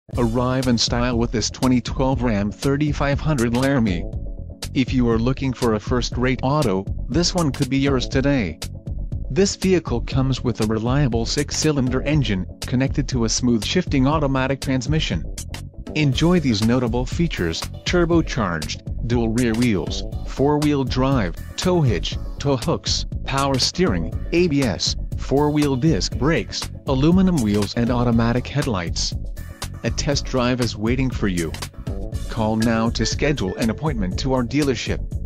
Arrive in style with this 2012 Ram 3500 Laramie. If you are looking for a first-rate auto, this one could be yours today. This vehicle comes with a reliable 6-cylinder engine, connected to a smooth shifting automatic transmission. Enjoy these notable features: turbocharged, dual rear wheels, 4-wheel drive, tow hitch, tow hooks, power steering, ABS, 4-wheel disc brakes, aluminum wheels and automatic headlights. A test drive is waiting for you. Call now to schedule an appointment to our dealership.